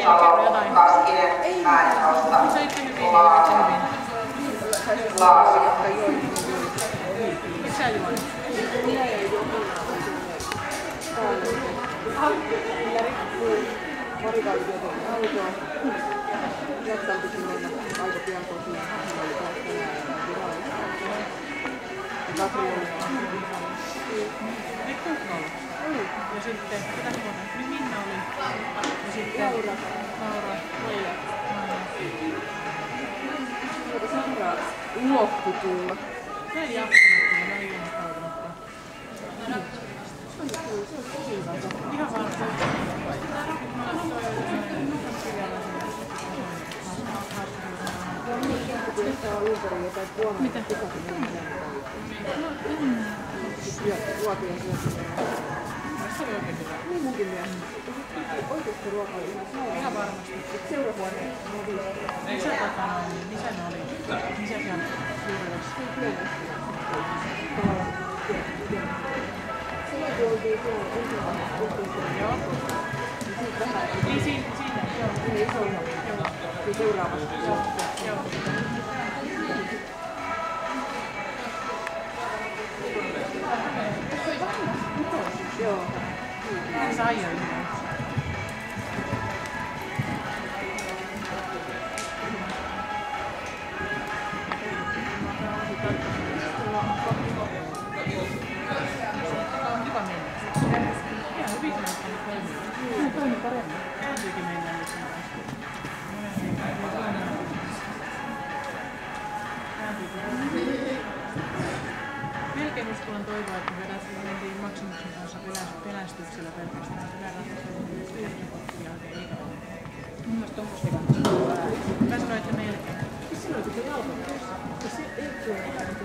Salo, Kaskinen, Mäenhausta, Laakso, Laakso. Missä juonut? Pari kautta jotenkin autoa. Jatkan piti mennä aika pian kotiin. Hän oli taas tänään virallisesti. Ja Katri oli Eikö ollut? Ja sitten, ketä muuta? Niin Minna oli. Ja sitten Laura. Maija. Mutta Sandra unohti tulla. Mä en jaksanut tulla, mä en ilmoittautunut. Ihan varmaan. Mitä? Ruokia syöttöä. Se oli oikein hyvä. Niin munkin mielestä. Oikeasti ruoka oli ihan sairaan. Ihan varmasti. Seurahuoneen on 5. Missä ne oli? Missä siellä juurilla? Silloin kun oltiin tuolla ensimmäisessä Joo. Niin siinä, joo. sinne isolla. Ja seuraavassa. Joo. Joo. Se ajoi. Hyvä mennä. Ihan hyvin mennä. Toimi paremmin. Kääntyykin mennä nyt sen melkein uskallan toivoa, että me mentiin Maksimuksen kanssa pelästyksellä pelkästään. Mun mielestä tommoista ei kannata. Mä sanoin, että melkein. Silloin kun se jalka. Se ei tuo.